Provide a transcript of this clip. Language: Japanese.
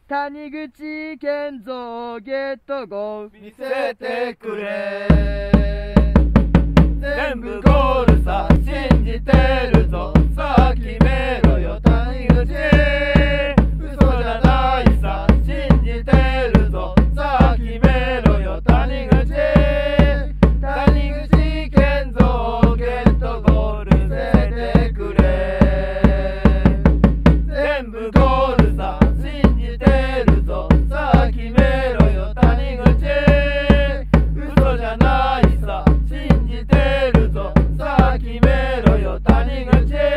谷口健三ゲットゴー見せてくれ全部ゴールさ信じてるぞさあ決めろよ谷口嘘じゃないさ信じてるぞさあ決めろよ谷口谷口健三ゲットゴール見せてくれ全部ゴールさ信じてるぞさあ決めろよ谷口嘘じゃないさ信じてるぞさあ決めろよ谷口